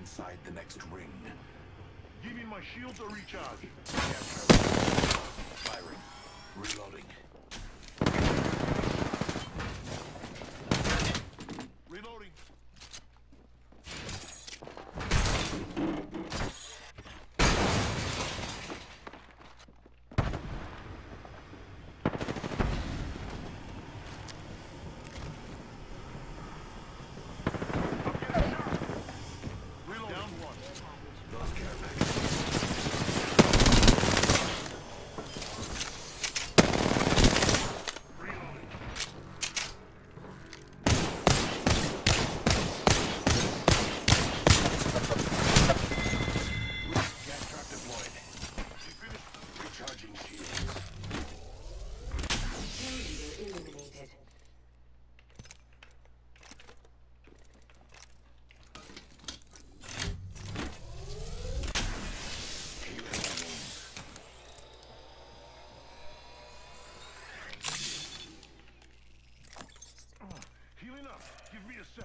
inside the next ring. Giving my shields a recharge. Firing. Reloading. Reloading. Healing up. Give me a sec.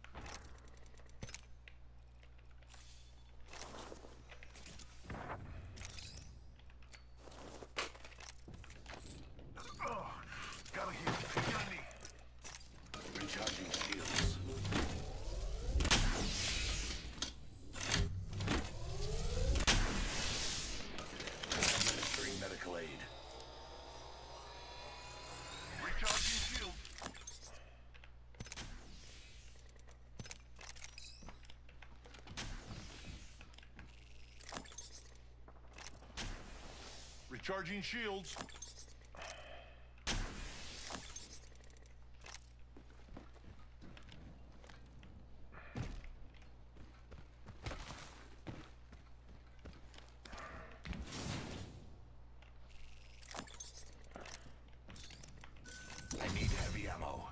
Gotta heal. Get a knee. Recharging shields. Administering medical aid. Recharging shield. Recharging shields. I need heavy ammo.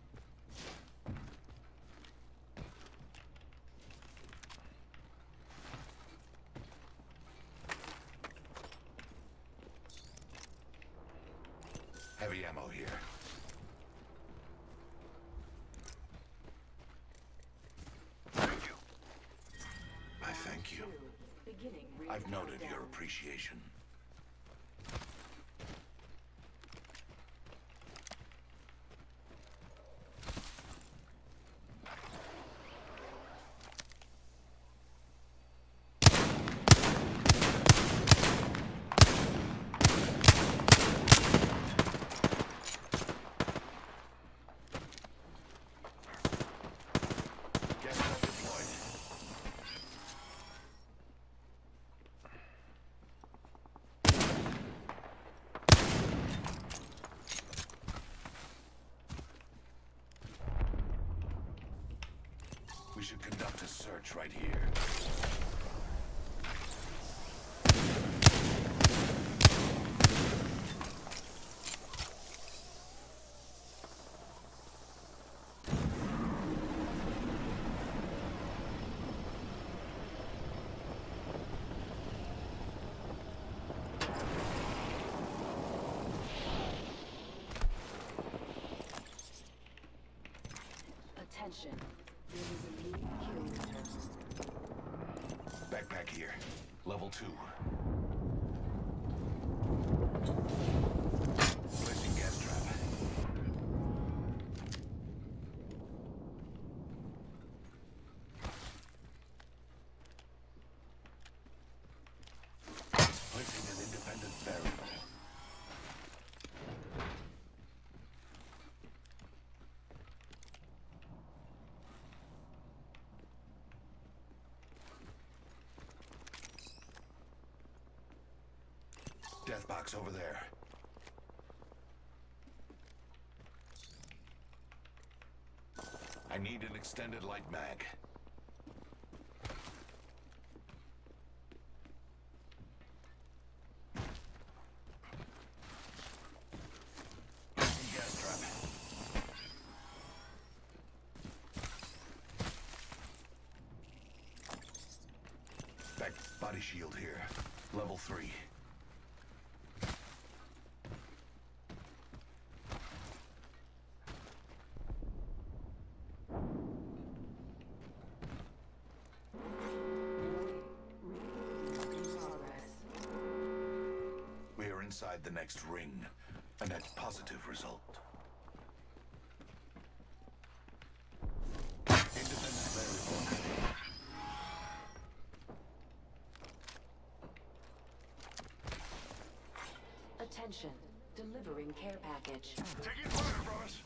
Heavy ammo here. Thank you. I thank you. I've noted your appreciation. We should conduct a search right here. Attention. There is a new kill leader. Backpack here. Level 2. Placing gas trap. Placing an independent barrier. Death box over there. I need an extended light mag. Gas trap. Back body shield here. Level 3. inside the next ring. A net positive result. Independent variable added. Attention. Delivering care package. Taking fire from us.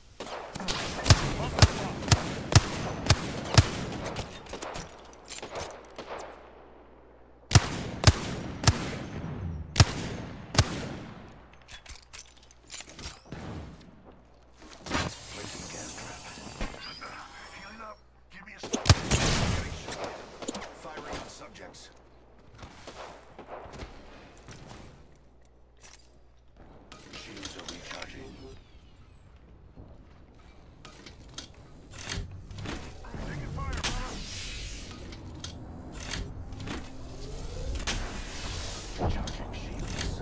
Placing gas trap. Healing up. Give me a stop. Getting shot. Firing on subjects. Shields are recharging. Taking fire from us. Charging shields.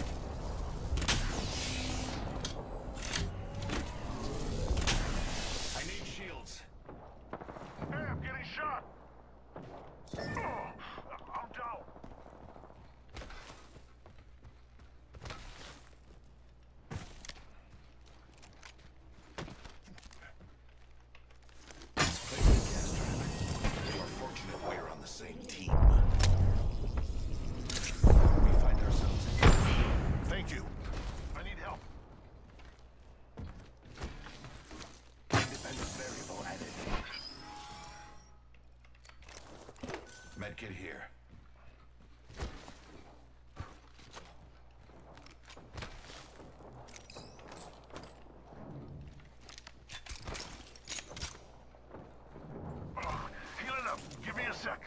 I need shields. Hey, I'm getting shot. Oh, I'm down. Placing gas trap. You are fortunate we're on the same team. We find ourselves in. Thank you. I need help. Independent variable added. Medkit here. Healing up. Give me a sec.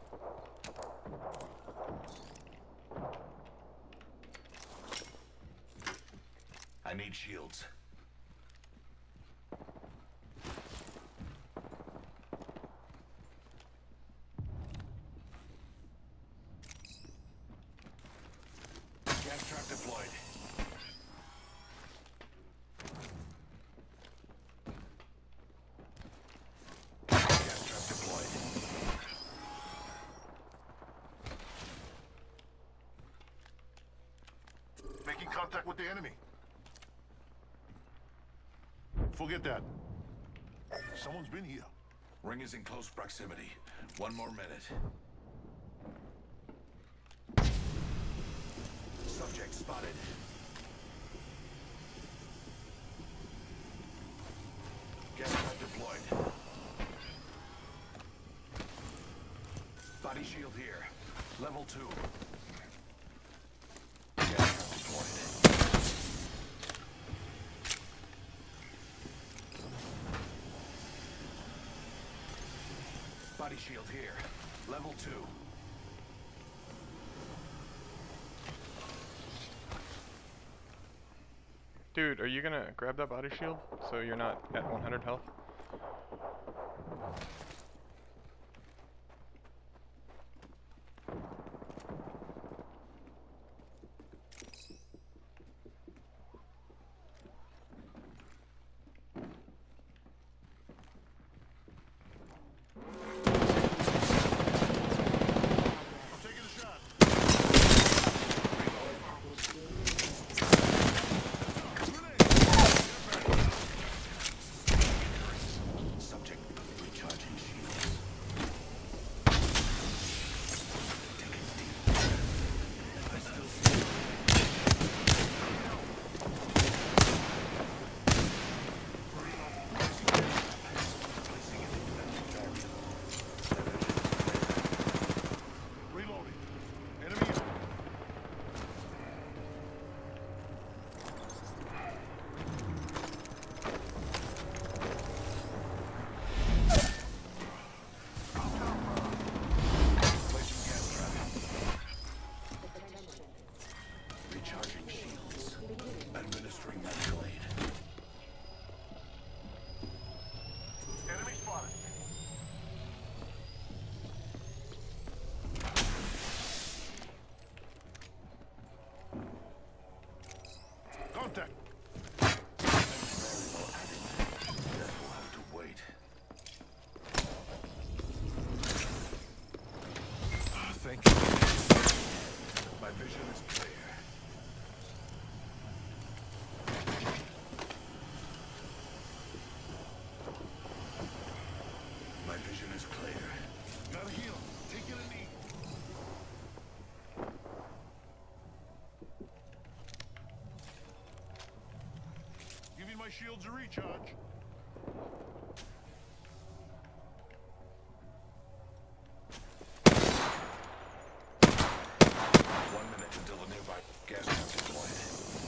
I need shields. Gas trap deployed. Gas trap deployed. Making contact with the enemy. Forget that. Someone's been here. Ring is in close proximity. 1 more minute. Subject spotted. Gas trap deployed. Body shield here. Level 2. Gas trap deployed. Body shield here. Level 2. Dude, are you gonna grab that body shield so you're not at 100 health? I'm taking a shot. shields a recharge. One minute until the nearby gas tank is deployed.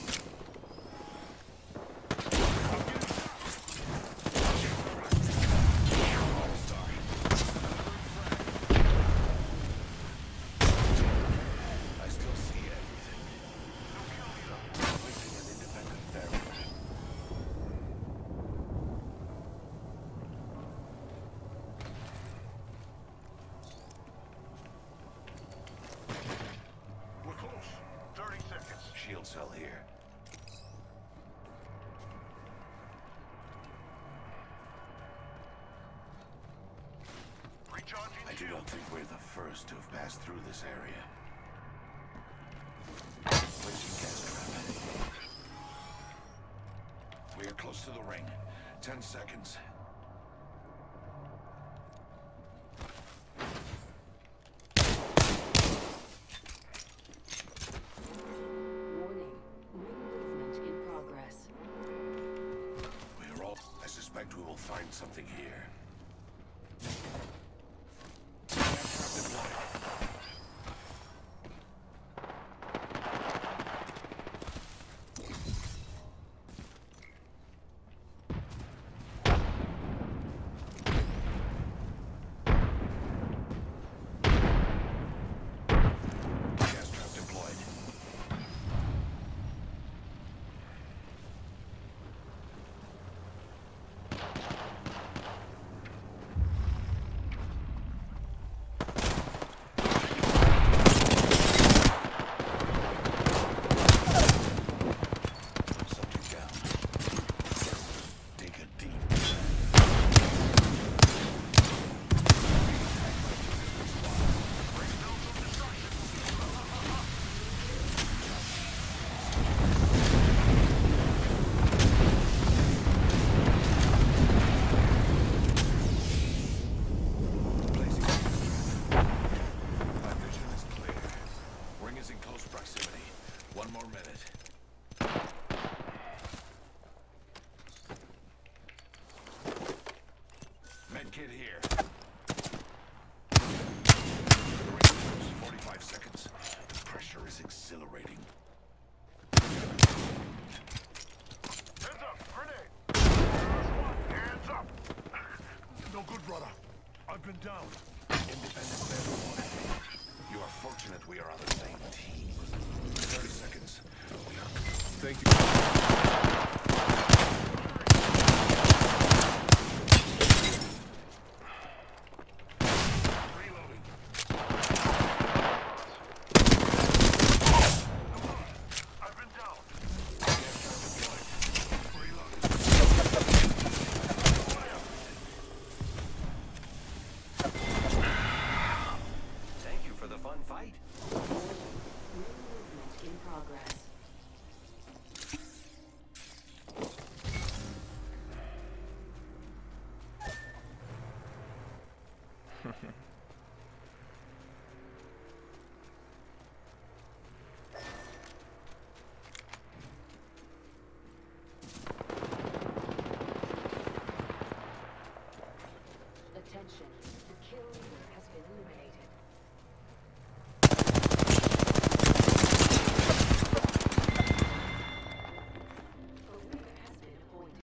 All-star. I still see everything. Placing an independent variable. We're close. 30 seconds. Shield cell here. Recharging I do shield. not think we're the first to have passed through this area. Placing gas trap. We are close to the ring. 10 seconds. Warning. Ring movement in progress. We are all... I suspect we will find something here. Gas trap deployed. Gas trap deployed. Subject down. Take a deep. Placing gas trap. My vision is clear. Ring is in close proximity. One more minute. Medkit here. The ring is 45 seconds. The pressure is exhilarating. Hands up. Grenade. First one. Hands up. No good, brother. I've been down. Independent variable. You are fortunate we are on the same team. 30 seconds. We are... Thank you. Reloading. I've been down. Reloading. Thank you for the fun fight. Ring movement in progress.